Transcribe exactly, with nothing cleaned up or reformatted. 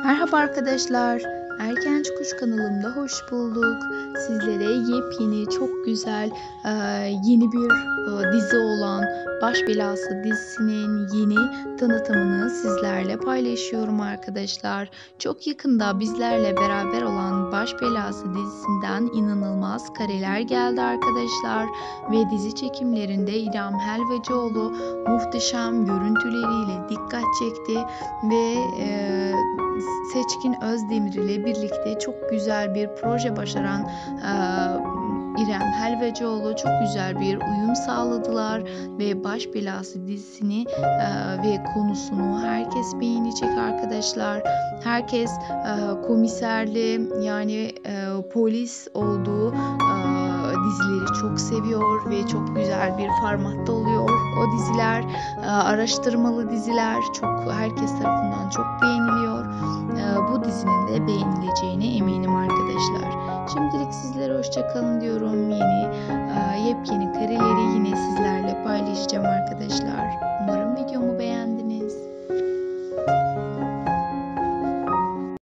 Merhaba arkadaşlar, Erken Çıkış kanalımda hoş bulduk. Sizlere yepyeni, çok güzel, e, yeni bir e, dizi olan Baş Belası dizisinin yeni tanıtımını sizlerle paylaşıyorum arkadaşlar. Çok yakında bizlerle beraber olan Baş Belası dizisinden inanılmaz kareler geldi arkadaşlar. Ve dizi çekimlerinde İrem Helvacıoğlu muhteşem görüntüleriyle dikkat çekti ve e, Seçkin Özdemir ile birlikte çok güzel bir proje başaran e, İrem Helvacıoğlu çok güzel bir uyum sağladılar ve Baş Belası dizisini e, ve konusunu herkes beğenecek arkadaşlar. Herkes e, komiserli yani e, polis olduğu e, dizileri çok seviyor ve çok güzel bir formatta oluyor. O diziler e, araştırmalı diziler çok herkes tarafından çok beğeniliyor. Bu dizinin de beğenileceğine eminim arkadaşlar. Şimdilik sizlere hoşça kalın diyorum. Yeni yepyeni kareleri yine sizlerle paylaşacağım arkadaşlar. Umarım videomu